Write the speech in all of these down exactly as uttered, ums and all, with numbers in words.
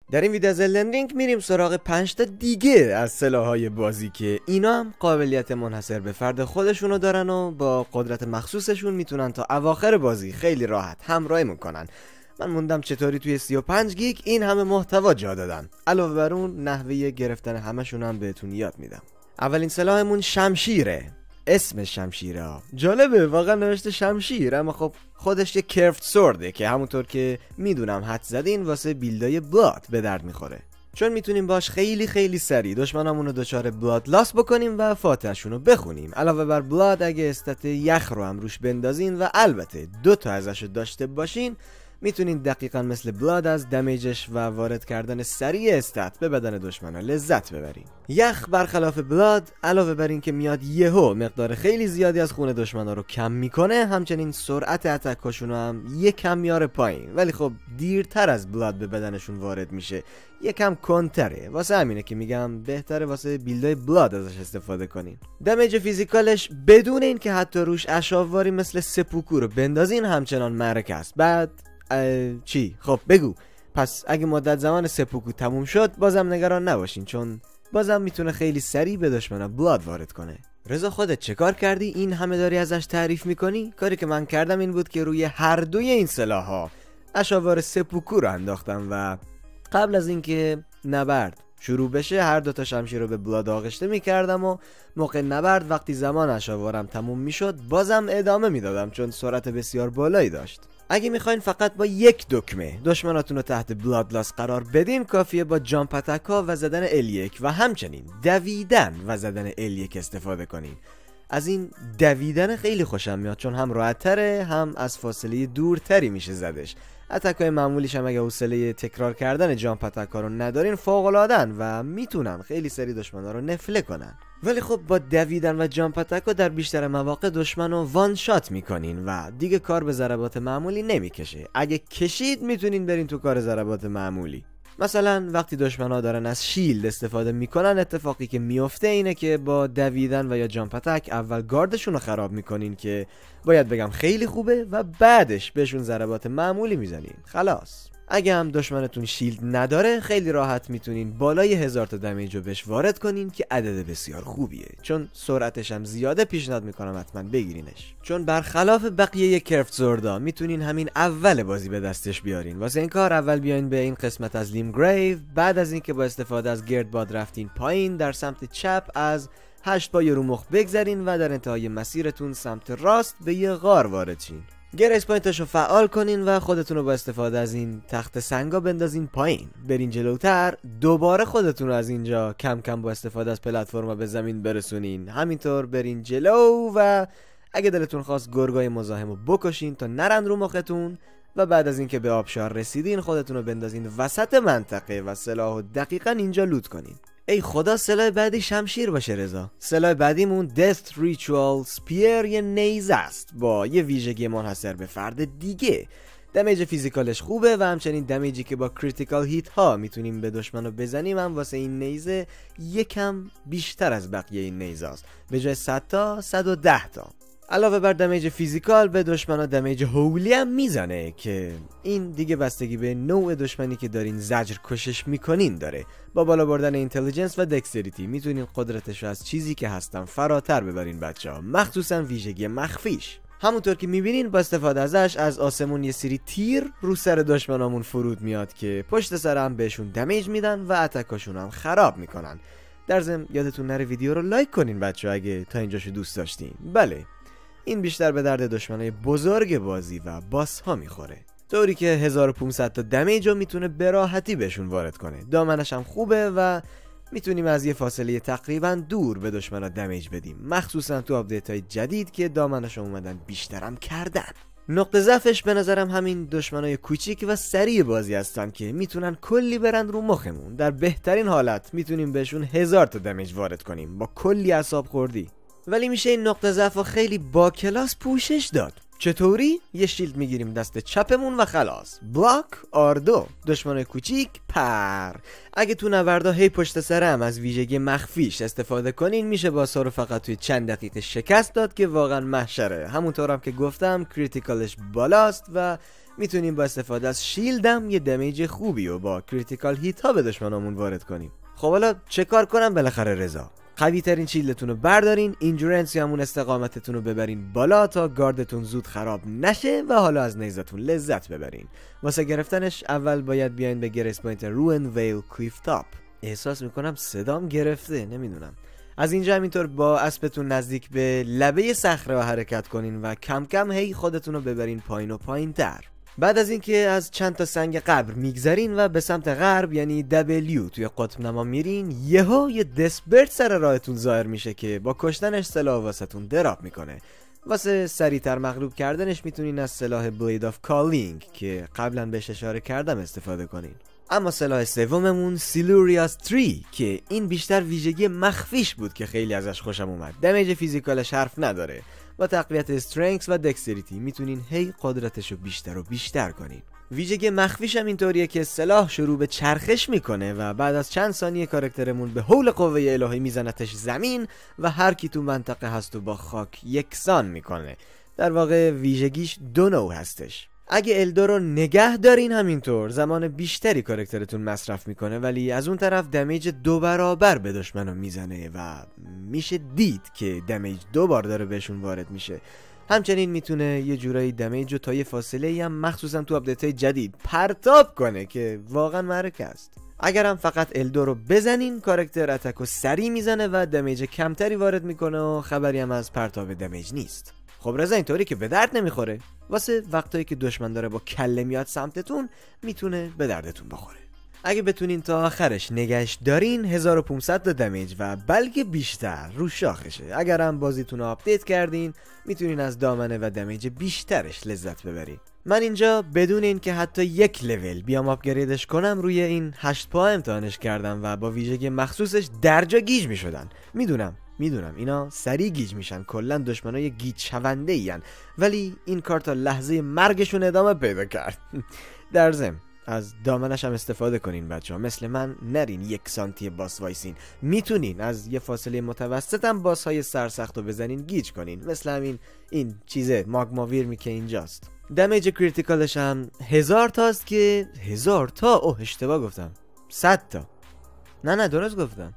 در این ویدیو از الدن رینگ میریم سراغ پنج تا دیگه از سلاح‌های بازی که اینا هم قابلیت منحصر به فرد خودشونو دارن و با قدرت مخصوصشون میتونن تا اواخر بازی خیلی راحت همراهیمون کنن. من موندم چطوری توی سی و پنج گیگ این همه محتوا جا دادن. علاوه بر اون نحوه گرفتن همشون هم بهتون یاد میدم. اولین سلاحمون شمشیره. اسم شمشیره ها جالبه، واقعا نوشته شمشیر، اما خب خودش یه کرفت سورده که همونطور که میدونم حد زدین واسه بیلدای بلاد به درد میخوره، چون میتونیم باش خیلی خیلی سریع دشمنامونو دچار بلاد لاس بکنیم و فاتحشونو بخونیم. علاوه بر بلاد اگه استات یخ رو هم روش بندازین و البته دو تا ازشو داشته باشین میتونین دقیقاً مثل بلاد از دمیجش و وارد کردن سریع استات به بدن دشمنا لذت ببرین. یخ برخلاف بلاد علاوه بر این که میاد یهو مقدار خیلی زیادی از خون دشمنا رو کم میکنه، همچنین سرعت اتکاشون هم یکم میاره پایین، ولی خب دیرتر از بلاد به بدنشون وارد میشه، یکم کنتره. واسه همینه که میگم بهتره واسه بیلدای بلاد ازش استفاده کنین. دمیج فیزیکالش بدون این که حتی روش اشاواری مثل سپوکو رو بندازین همچنان معرکه است. بعد چی؟ خب بگو. پس اگه مدت زمان سپوکو تموم شد بازم نگران نباشین، چون بازم میتونه خیلی سریع به دشمنا بلاد وارد کنه. رضا خودت چه کار کردی این همه داری ازش تعریف میکنی؟ کاری که من کردم این بود که روی هر دوی این سلاح‌ها اشاوار سپوکو رو انداختم و قبل از اینکه نبرد شروع بشه هر دو تا شمشیر رو به بلاد آغشته میکردم و موقع نبرد وقتی زمان اشاوارم تموم میشد بازم ادامه میدادم، چون سرعت بسیار بالایی داشت. اگه میخواین فقط با یک دکمه دشمناتون رو تحت بلاد لاس قرار بدین، کافیه با جامپ اتکا و زدن ال یک و همچنین دویدن و زدن ال یک استفاده کنین. از این دویدن خیلی خوشم میاد، چون هم راحت‌تره هم از فاصله دورتری میشه زدش. اتکای معمولیش هم اگه حوصله تکرار کردن جامپ اتکا رو ندارین فوق‌العاده‌ن و میتونن خیلی سری دشمنا رو نفله کنن. ولی خب با دویدن و جامپ اتکا در بیشتر مواقع دشمنو وان شات میکنین و دیگه کار به ضربات معمولی نمیکشه. اگه کشید میتونین برین تو کار ضربات معمولی. مثلا وقتی دشمنا دارن از شیلد استفاده میکنن، اتفاقی که میفته اینه که با دویدن و یا جامپ اتک اول گاردشون رو خراب میکنین که باید بگم خیلی خوبه، و بعدش بهشون ضربات معمولی میزنین. خلاص. اگه هم دشمنتون شیلد نداره خیلی راحت میتونین بالای هزار تا دمیج رو بهش وارد کنین که عدد بسیار خوبیه، چون سرعتش هم زیاده. پیشنهاد میکنم حتما بگیرینش، چون برخلاف بقیه کرفت سوردا میتونین همین اول بازی به دستش بیارین. واسه این کار اول بیاین به این قسمت از لیمگریو، بعد از اینکه با استفاده از گردباد رفتین پایین در سمت چپ از هشت پای رو مخ بگذرین و در انتهای مسیرتون سمت راست به یه غار وارد شین. گریس پوینتش رو فعال کنین و خودتون رو با استفاده از این تخت سنگا بندازین پایین. برین جلوتر، دوباره خودتون رو از اینجا کم کم با استفاده از پلتفرما به زمین برسونین. همینطور برین جلو و اگه دلتون خواست گرگای مزاحم رو بکشین تا نرن رو مختون، و بعد از اینکه به آبشار رسیدین خودتون رو بندازین وسط منطقه و سلاحو دقیقاً اینجا لوت کنین. ای خدا سلاح بعدی شمشیر باشه رضا. سلاح بعدیمون Death Ritual Spear یه نیزه است با یه ویژگی منحصر به فرد دیگه. دمیج فیزیکالش خوبه و همچنین دمیجی که با کریتیکال هیت ها میتونیم به دشمنو بزنیم هم واسه این نیزه یکم بیشتر از بقیه این نیزه است. به جای صد تا صد و ده تا. علاوه بر دمیج فیزیکال به دشمنا دمیج هولی هم میزنه که این دیگه بستگی به نوع دشمنی که دارین زجر کشش میکنین داره. با بالا بردن اینتلیجنس و دکستریتی میتونین قدرتش از چیزی که هستن فراتر ببرین بچه‌ها، مخصوصا ویژگی مخفیش. همونطور که میبینین با استفاده ازش از آسمون یه سری تیر رو سر دشمنامون فرود میاد که پشت سر هم بهشون دمیج میدن و اتکاشون هم خراب میکنن. در ضمن یادتون نره ویدیو رو لایک کنین بچه‌ها اگه تا اینجاشو دوست داشتین. بله، این بیشتر به درد دشمنای بزرگ بازی و باس ها میخوره، طوری که هزار و پانصد تا دمیج رو میتونه به راحتی بهشون وارد کنه. دامنش هم خوبه و میتونیم از یه فاصله تقریبا دور به دشمنا دمیج بدیم، مخصوصا تو آپدیت های جدید که دامنش اومدن بیشترم کردن. نقطه ضعفش به نظرم همین دشمنای کوچیک و سریع بازی هستن که میتونن کلی برن رو مخمون. در بهترین حالت میتونیم بهشون هزار تا دمیج وارد کنیم با کلی اعصاب خوردی، ولی میشه این نقطه ضعف خیلی با کلاس پوشش داد. چطوری؟ یه شیلد میگیریم دست چپمون و خلاص. بلاک آر دو، دشمنای کوچیک پر. اگه تو نوردا هی پشت سر هم از ویژگی مخفیش استفاده کنین میشه باسا رو فقط توی چند دقیقه شکست داد که واقعا محشره. همونطور هم که گفتم کریتیکالش بالاست و میتونیم با استفاده از شیلدم یه دمیج خوبی و با کریتیکال هیت ها به دشمنامون وارد کنیم. خب حالا چه کار کنم؟ بالاخره رضا قوی ترین شیلدتون رو بردارین، اینجورنس همون استقامتتون رو ببرین بالا تا گاردتون زود خراب نشه و حالا از نیزتون لذت ببرین. واسه گرفتنش اول باید بیاین به گریس پوینت روئن ویل کلیف تاپ. احساس میکنم صدام گرفته، نمیدونم. از اینجا همینطور با اسبتون نزدیک به لبه صخره حرکت کنین و کم کم هی خودتون رو ببرین پایین و پایین تر. بعد از اینکه از چند تا سنگ قبر میگذرین و به سمت غرب یعنی دبلیو توی قطب نما میرین، یهو یه دسبرت سر راهتون ظاهر میشه که با کشتنش سلاح واسهتون دراپ میکنه. واسه سریعتر مغلوب کردنش میتونین از سلاح بلید آف کالینگ که قبلا بهش اشاره کردم استفاده کنین. اما سلاح سوممون سیلوریاس تری که این بیشتر ویژگی مخفیش بود که خیلی ازش خوشم اومد. دمیج فیزیکالش حرف نداره. با تقویت استرنگث و دکستریتی میتونین هی قدرتشو بیشتر و بیشتر کنین. ویژگی مخفیش هم اینطوریه که سلاح شروع به چرخش میکنه و بعد از چند ثانیه کاراکترمون به حول قوه الهی میزنتش زمین و هر کی تو منطقه هست و با خاک یکسان میکنه. در واقع ویژگیش دو نوع هستش. اگه الدو رو نگه دارین همینطور زمان بیشتری کاراکترتون مصرف میکنه، ولی از اون طرف دمیج دو برابر به دشمنا میزنه و میشه دید که دمیج دو بار داره بهشون وارد میشه. همچنین میتونه یه جورایی دمیج رو تا یه فاصله ای هم مخصوصا تو آپدیت‌های جدید پرتاب کنه که واقعا معرکه است. اگرم فقط الدو رو بزنین کاراکتر اتکو سری میزنه و دمیج کمتری وارد میکنه و خبری هم از پرتاب دمیج نیست. خب رضا اینطوری که به درد نمیخوره. واسه وقتایی که دشمن داره با کله میاد سمتتون میتونه به دردتون بخوره. اگه بتونین تا آخرش نگهش دارین هزار و پانصد تا دمیج و بلکه بیشتر رو شاخشه. اگرم بازیتون رو آپدیت کردین میتونین از دامنه و دمیج بیشترش لذت ببرین. من اینجا بدون این که حتی یک لول بیام آپگریدش کنم روی این هشت پا امتحانش کردم و با ویژگی مخصوصش درجا گیج میشدن. میدونم میدونم اینا سریع گیج میشن، کلا دشمنای گیج شونده این، ولی این کار تا لحظه مرگشون ادامه پیدا کرد. در ضمن از دامنش هم استفاده کنین بچه‌ها، مثل من نرین یک سانتی باس وایسین. میتونین از یه فاصله متوسط هم باس های سرسخت رو بزنین گیج کنین، مثل همین این چیزه ماگماویر می که اینجاست. دمیج کریتیکالش هم هزار تاست که هزار تا اوه اشتباه گفتم صد تا نه نه درست گفتم.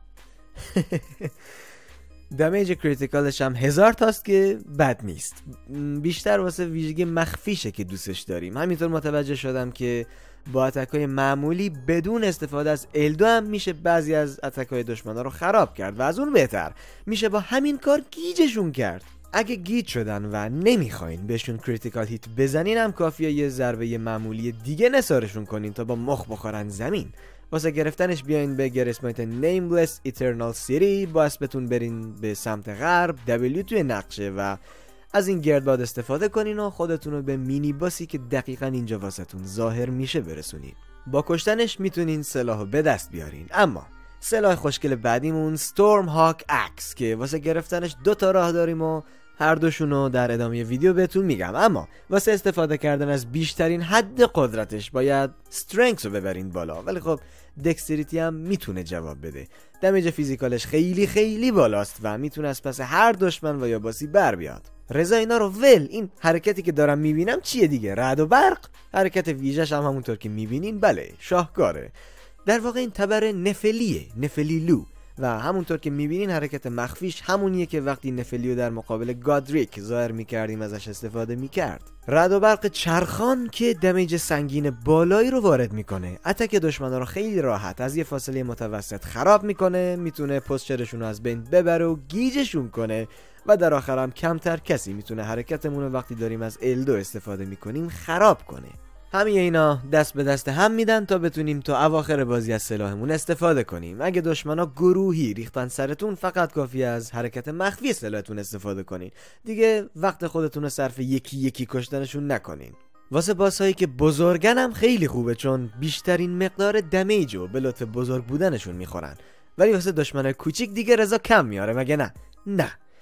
دمیج کریتیکالش هم هزار تاست که بد نیست. بیشتر واسه ویژگی مخفیشه که دوستش داریم. همینطور متوجه شدم که با اتکای معمولی بدون استفاده از الدو هم میشه بعضی از اتکای دشمنا رو خراب کرد و از اون بهتر میشه با همین کار گیجشون کرد. اگه گیج شدن و نمیخواین بهشون کریتیکال هیت بزنین هم کافیه یه ضربه معمولی دیگه نثارشون کنین تا با مخ بخورن زمین. واسه گرفتنش بیاین به گریس پوینت نیملس ایترنال سیتی، با اسبتون برین به سمت غرب، دبلیو توی نقشه و از این گردباد استفاده کنین و خودتون رو به مینی باسی که دقیقاً اینجا واسهتون ظاهر میشه برسونین. با کشتنش میتونین سلاحو به دست بیارین. اما سلاح خوشگل بعدیمون ستورم هاک اکس که واسه گرفتنش دو تا راه داریم و هر دوشونو در ادامه ویدیو بهتون میگم. اما واسه استفاده کردن از بیشترین حد قدرتش باید استرنگث رو ببرین بالا، ولی خب دکستریتی هم میتونه جواب بده. دمیج فیزیکالش خیلی خیلی بالاست و میتونه از پس هر دشمن و یا باسی بر بیاد. رضا اینا رو ول، این حرکتی که دارم میبینم چیه دیگه؟ رعد و برق. حرکت ویژش هم همونطور که میبینین بله شاهکاره. در واقع این تبر نفلیه، نفلیلو، و همونطور که میبینین حرکت مخفیش همونیه که وقتی نفلیو در مقابل گادریک ظاهر میکردیم ازش استفاده میکرد. رعد و برق چرخان که دمیج سنگین بالایی رو وارد میکنه، اتک دشمنا رو خیلی راحت از یه فاصله متوسط خراب میکنه، میتونه پوزچرشون رو از بین ببره و گیجشون کنه و در آخر هم کمتر کسی میتونه حرکتمون رو وقتی داریم از الدو استفاده میکنیم خراب کنه. همه اینا دست به دست هم میدن تا بتونیم تا اواخر بازی از سلاحمون استفاده کنیم. اگه دشمنا گروهی ریختن سرتون فقط کافیه از حرکت مخفی سلاحتون استفاده کنین. دیگه وقت خودتون رو صرف یکی یکی کشتنشون نکنین. واسه باسایی که بزرگن هم خیلی خوبه چون بیشترین مقدار دمیج رو به لطف بزرگ بودنشون میخورن. ولی واسه دشمنای کوچیک دیگه رضا کم میاره مگه نه؟ نه.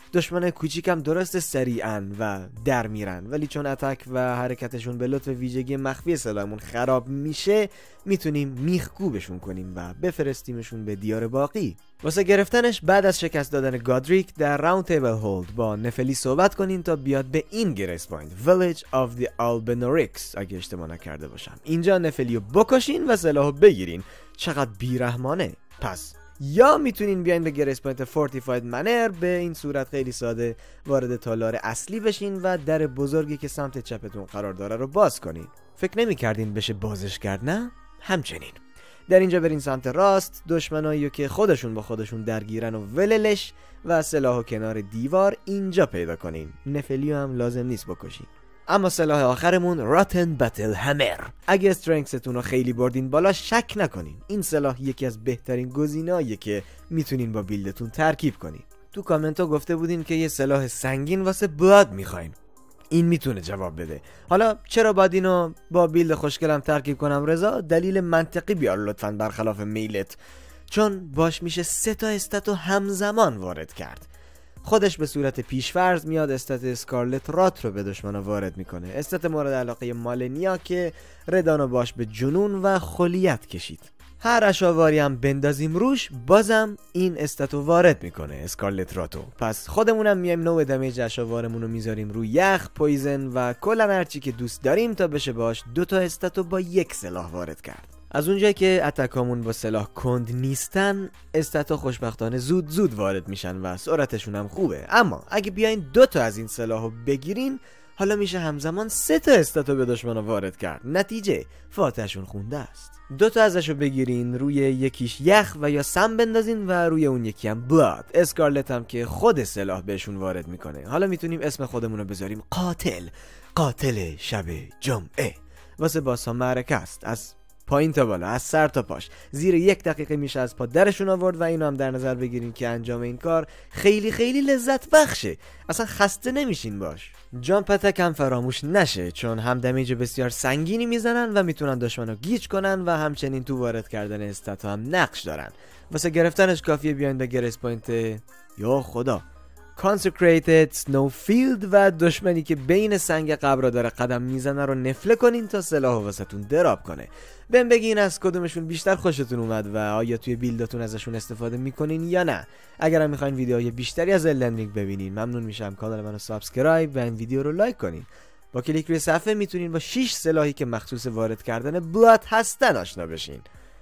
دشمن کوچیکم درست سریعن و در میرن، ولی چون اتک و حرکتشون به لطف ویژگی مخفی سلاحمون خراب میشه، میتونیم میخکوبشون کنیم و بفرستیمشون به دیار باقی. واسه گرفتنش بعد از شکست دادن گادریک در راوند تیبل هولد با نفلی صحبت کنین تا بیاد به این گریس پوینت، Village of the Albinaurics اگه اشتباه نکرده باشم. اینجا نفلیو بکشین و سلاحو بگیرین. چقدر بیرحمانه. پس یا میتونین بیاین به گریس پوینت فورتیفاید منر، به این صورت خیلی ساده وارد تالار اصلی بشین و در بزرگی که سمت چپتون قرار داره رو باز کنین. فکر نمی کردین بشه بازش کرد نه؟ همچنین در اینجا برین سمت راست، دشمنایی که خودشون با خودشون درگیرن و وللش و سلاحو کنار دیوار اینجا پیدا کنین. نفلیو هم لازم نیست بکشین. اما سلاح آخرمون راتن بتل همر. اگه استرنگستون رو خیلی بردین بالا، شک نکنین این سلاح یکی از بهترین گزینه‌ایه که میتونین با بیلدتون ترکیب کنین. تو کامنت ها گفته بودین که یه سلاح سنگین واسه بلاد میخواین. این میتونه جواب بده. حالا چرا باید اینو با بیلد خوشگلم ترکیب کنم رضا؟ دلیل منطقی بیار لطفاً برخلاف میلت. چون باش میشه سه تا استاتو همزمان وارد کرد. خودش به صورت پیشفرض میاد استات اسکارلت رات رو به دشمنا وارد میکنه. استات مورد علاقه مالنیا که ردانو باش به جنون و خلیت کشید. هر اشاواری هم بندازیم روش، بازم این استاتو وارد میکنه اسکارلت راتو. پس خودمونم میایم نوع دمیج اشاوارمون رو میذاریم روی یخ، پویزن و کلا هرچی که دوست داریم تا بشه باش دوتا استاتو با یک سلاح وارد کرد. از اونجایی که اتکامون با سلاح کند نیستن، استاتا خوشبختانه زود زود وارد میشن و سرعتشون هم خوبه. اما اگه بیاین دوتا از این سلاحو بگیرین، حالا میشه همزمان سه تا استاتو به دشمنا وارد کرد. نتیجه فاتحشون خونده است. دوتا ازشو بگیرین، روی یکیش یخ و یا سم بندازین و روی اون یکی هم بلاد. اسکارلت هم که خود سلاح بهشون وارد میکنه. حالا میتونیم اسم خودمون رو بذاریم قاتل. قاتل شب جمعه. واسه باسا معرکه است. از پایین تا بالا، از سر تا پاش، زیر یک دقیقه میشه از پا درشون آورد و اینو هم در نظر بگیرین که انجام این کار خیلی خیلی لذت بخشه. اصلا خسته نمیشین باش. جامپ اتک هم فراموش نشه، چون هم دمیج بسیار سنگینی میزنن و میتونن دشمنو گیج کنن و همچنین تو وارد کردن استات هم نقش دارن. واسه گرفتنش کافیه بیاین به گریس پوینت یا خدا Consecrated Snowfield و دشمنی که بین سنگ قبر داره قدم میزنه رو نفله کنین تا سلاحو واسهتون دراب کنه. بهم بگین از کدومشون بیشتر خوشتون اومد و آیا توی بیلدتون ازشون استفاده میکنین یا نه. اگرم میخواین ویدیوهای بیشتری از الدن رینگ ببینین، ممنون میشم کانال منو سابسکرایب و این ویدیو رو لایک کنین. با کلیک روی صفحه میتونین با شش سلاحی که مخصوص وارد کردن بلاد هستن آشنا بشین.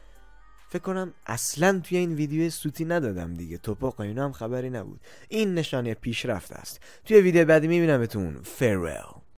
فکر کنم اصلا توی این ویدیو سوتی ندادم دیگه، توپاق اینا هم خبری نبود. این نشانه پیشرفت است. توی ویدیو بعدی میبینمتون. فرول.